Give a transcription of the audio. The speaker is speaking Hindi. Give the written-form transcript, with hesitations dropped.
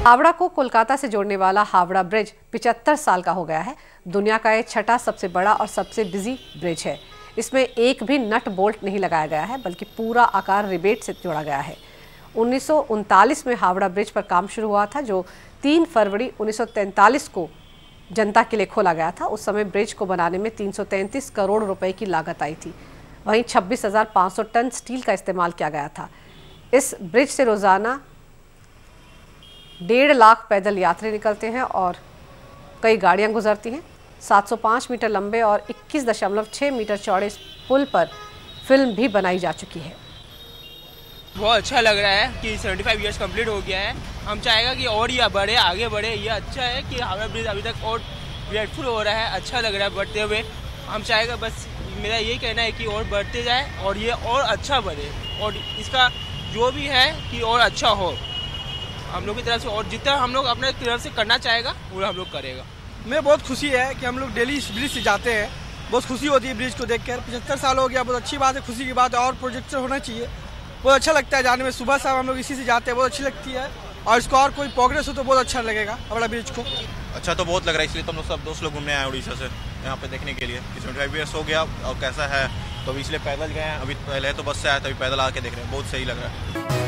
हावड़ा को कोलकाता से जोड़ने वाला हावड़ा ब्रिज 75 साल का हो गया है। दुनिया का ये छठा सबसे बड़ा और सबसे बिजी ब्रिज है। इसमें एक भी नट बोल्ट नहीं लगाया गया है, बल्कि पूरा आकार रिबेट से जोड़ा गया है। 1939 में हावड़ा ब्रिज पर काम शुरू हुआ था, जो 3 फरवरी 1943 को जनता के लिए खोला गया था। उस समय ब्रिज को बनाने में 333 करोड़ रुपए की लागत आई थी। वहीं 26,500 टन स्टील का इस्तेमाल किया गया था। इस ब्रिज से रोजाना 1.5 लाख पैदल यात्री निकलते हैं और कई गाड़ियां गुजरती हैं। 705 मीटर लंबे और 21.6 मीटर चौड़े इस पुल पर फिल्म भी बनाई जा चुकी है। बहुत अच्छा लग रहा है कि 75 इयर्स कंप्लीट हो गया है। हम चाहेगा कि और ये बढ़े, आगे बढ़े। ये अच्छा है कि हावड़ा ब्रिज अभी तक और ग्रेटफुल हो रहा है, अच्छा लग रहा है बढ़ते हुए। हम चाहेगा, बस मेरा यही कहना है कि और बढ़ते जाए और ये और अच्छा बढ़े, और इसका जो भी है कि और अच्छा हो हम लोग की तरफ से, और जितना हम लोग अपने तरफ से करना चाहेगा वो हम लोग करेगा। मैं बहुत खुशी है कि हम लोग डेली इस ब्रिज से जाते हैं। बहुत खुशी होती है ब्रिज को देखकर। 75 साल हो गया, बहुत अच्छी बात है, खुशी की बात है। और प्रोजेक्ट होना चाहिए, बहुत अच्छा लगता है जाने में। सुबह शाम हम लोग इसी से जाते हैं, बहुत अच्छी लगती है। और इसको और कोई प्रोग्रेस हो तो बहुत अच्छा लगेगा हावड़ा ब्रिज को। अच्छा तो बहुत लग रहा है, इसलिए तो हम लोग सब दोस्त लोग घूमने आए उड़ीसा से यहाँ पे देखने के लिए कि 75 ईयर्स हो गया और कैसा है। तो अभी इसलिए पैदल गए हैं, अभी पहले तो बस से आया था, अभी पैदल आके देख रहे हैं, बहुत सही लग रहा है।